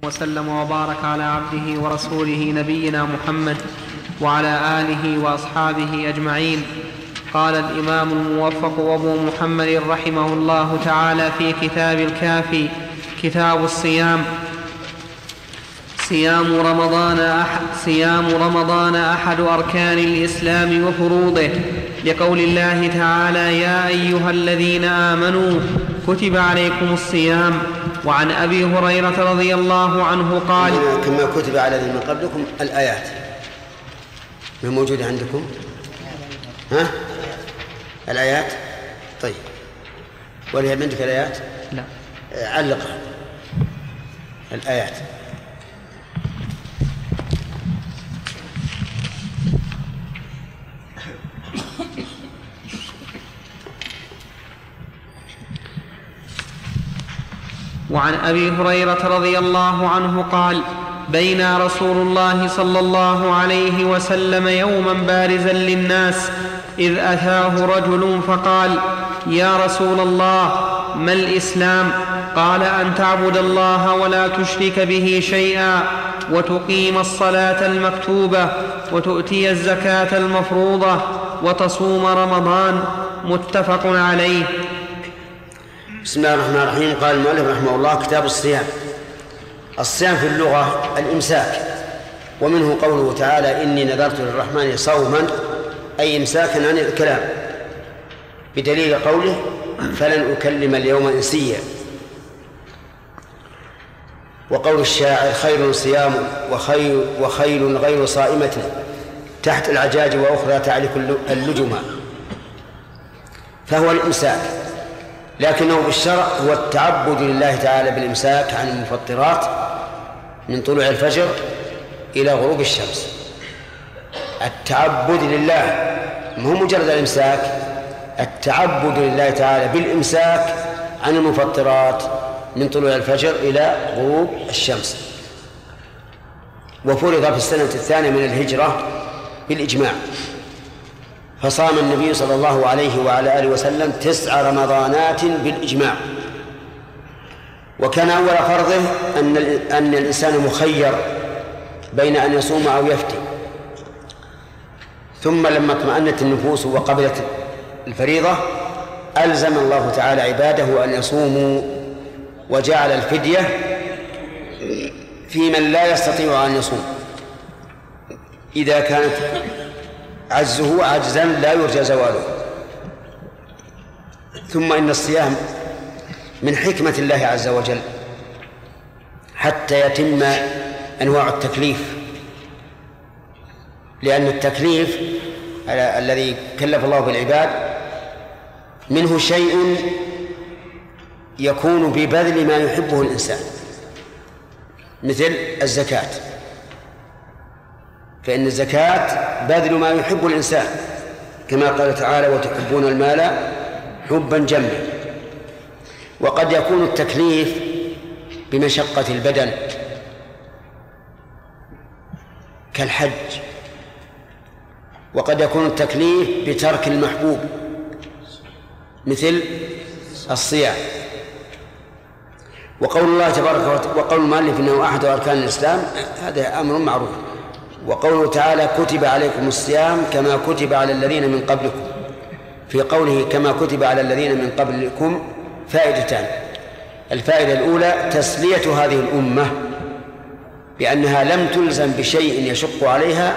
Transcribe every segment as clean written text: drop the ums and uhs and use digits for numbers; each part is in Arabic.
وسلم وبارك على عبده ورسوله نبينا محمد وعلى آله وأصحابه أجمعين. قال الإمام الموفق أبو محمد رحمه الله تعالى في كتاب الكافي كتاب الصيام: صيام رمضان أحد أركان الإسلام وفروضه، لقول الله تعالى: يا أيها الذين آمنوا كتب عليكم الصيام. وعن أبي هريرة رضي الله عنه قال: كما كتب على الذين من قبلكم الآيات ما موجودة عندكم؟ ها؟ الآيات؟ طيب، ولا عندك الآيات؟ لا. علقها الآيات. وعن أبي هريرة رضي الله عنه قال: بين رسول الله صلى الله عليه وسلم يوما بارزا للناس إذ أتاه رجل فقال: يا رسول الله، ما الإسلام؟ قال: أن تعبد الله ولا تشرك به شيئا، وتقيم الصلاة المكتوبة، وتؤتي الزكاة المفروضة، وتصوم رمضان. متفق عليه. بسم الله الرحمن الرحيم. قال المؤلف رحمه الله: كتاب الصيام. الصيام في اللغة الإمساك، ومنه قوله تعالى: إني نذرت للرحمن صوما، أي إمساكا عن الكلام، بدليل قوله: فلن أكلم اليوم إنسيا. وقول الشاعر: خير صيام وخيل غير صائمة تحت العجاج وأخرى تعلك اللجما. فهو الإمساك، لكنه بالشرع هو التعبد لله تعالى بالإمساك عن المفطرات من طلوع الفجر إلى غروب الشمس. التعبد لله، مو مجرد الإمساك، التعبد لله تعالى بالإمساك عن المفطرات من طلوع الفجر إلى غروب الشمس. وفرض في السنة الثانية من الهجرة بالإجماع، فصام النبي صلى الله عليه وعلى آله وسلم 9 رمضانات بالإجماع. وكان أول فرضه أن الإنسان مخير بين أن يصوم أو يفتي، ثم لما اطمأنت النفوس وقبلت الفريضة ألزم الله تعالى عباده أن يصوموا، وجعل الفدية في من لا يستطيع أن يصوم إذا كانت عجزه عجزا لا يرجى زواله. ثم إن الصيام من حكمة الله عز وجل حتى يتم أنواع التكليف، لأن التكليف الذي كلف الله بالعباد منه شيء يكون ببذل ما يحبه الإنسان، مثل الزكاة، فإن الزكاة بذل ما يحب الإنسان، كما قال تعالى: وتحبون المال حبا جما. وقد يكون التكليف بمشقة البدن كالحج، وقد يكون التكليف بترك المحبوب مثل الصيام. وقول الله تبارك وتعالى وقول المؤلف إنه أحد أركان الإسلام، هذا أمر معروف. وقوله تعالى: كتب عليكم الصيام كما كتب على الذين من قبلكم. في قوله كما كتب على الذين من قبلكم فائدتان: الفائدة الأولى تسلية هذه الأمة بأنها لم تلزم بشيء يشق عليها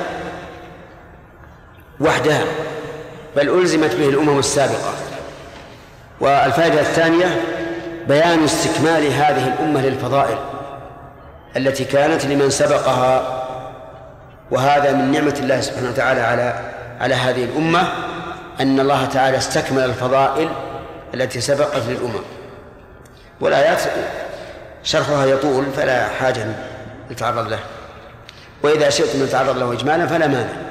وحدها، بل ألزمت به الأمم السابقة. والفائدة الثانية بيان استكمال هذه الأمة للفضائل التي كانت لمن سبقها، وهذا من نعمة الله سبحانه وتعالى على هذه الأمة، أن الله تعالى استكمل الفضائل التي سبقت للأمم. والآيات شرحها يطول فلا حاجة نتعرض له، وإذا شئتم نتعرض له إجمالا فلا مانع.